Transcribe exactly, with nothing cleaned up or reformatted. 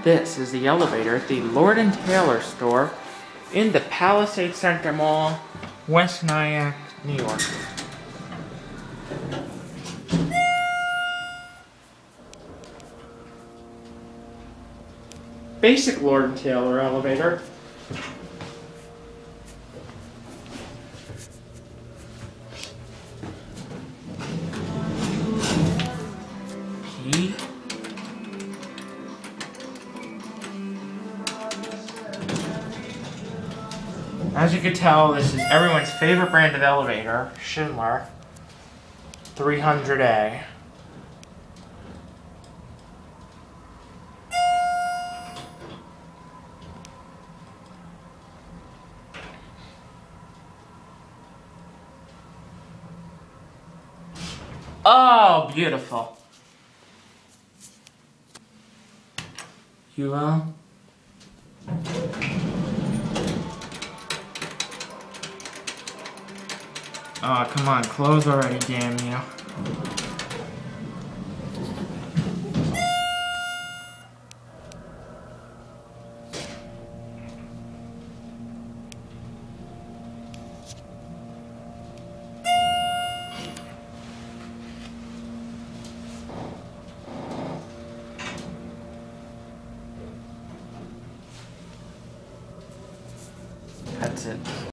This is the elevator at the Lord and Taylor store in the Palisades Center Mall, West Nyack, New York. Basic Lord and Taylor elevator. P. As you can tell, this is everyone's favorite brand of elevator, Schindler three hundred A. Oh, beautiful. You will? Oh, come on, close already, damn you. That's it.